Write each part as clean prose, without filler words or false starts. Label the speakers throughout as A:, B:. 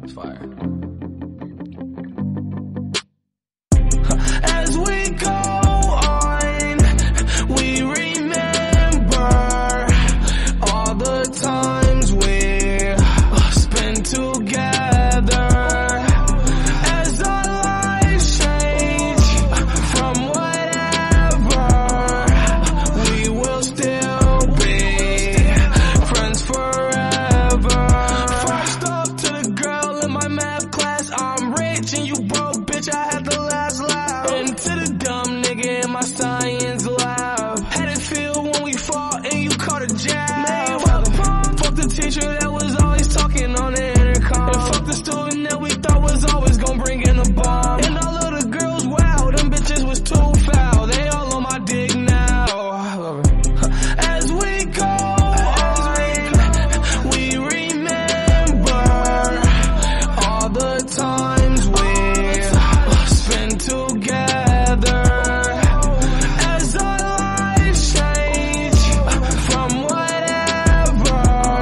A: It's fire.
B: As we go on, we remember all the times we spent together. As our lives change from whatever, we will still be friends forever. First off, to the girl in my math class, I'm rich and you broke, bitch, I had the last laugh. And to the dumb nigga in my science lab, had it feel when we fought and you caught a jab. Fuck the teacher that was always talking on the intercom, and fuck the student that we thought was always gonna bring in a bomb. And all of the girls, wow, them bitches was too foul, they all on my dick now. I love it. As we go on, we remember all the times we spent together. As our lives change from whatever,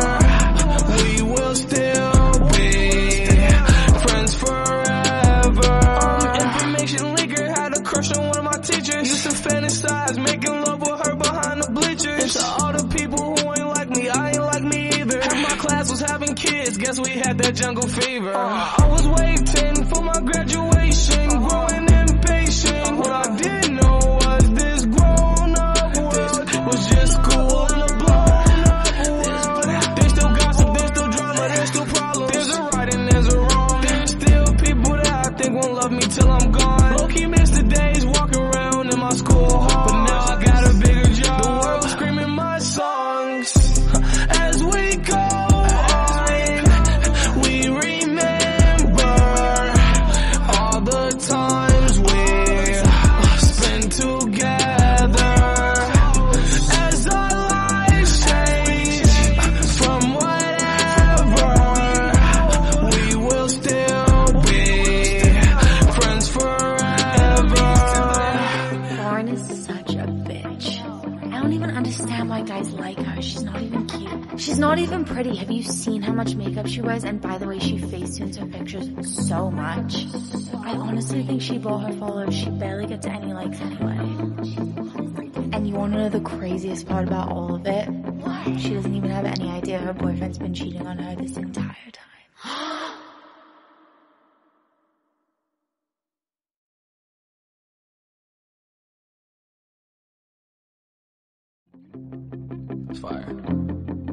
B: we will still be friends forever. Information leaker had a crush on one of my teachers. Used to fantasize making love with her behind the bleachers. And to all the people who ain't like me, I ain't like me either. Half my class was having kids, guess we had that jungle fever. I was waiting for my graduation, growing impatient. What I didn't know was this grown-up world was just cool in a blown-up world. There's still gossip, there's still drama, there's still problems. There's a right and there's a wrong. There's still people that I think won't love me till I'm gone. Low-key miss the days walking around in my school hall, but now I got a bigger job. The world screaming my songs. As we go on, we remember all the times we spent together. As our lives change from whatever, we will still be friends forever.
C: Lauren is such a bitch. I don't even understand why guys like her. She's not even cute. She's not even pretty. Have you seen how much makeup she wears? And by the way, she facetunes her pictures so much. I honestly think she bought her followers. She barely gets any likes anyway. And you want to know the craziest part about all of it? She doesn't even have any idea her boyfriend's been cheating on her this entire time.
A: It's fire.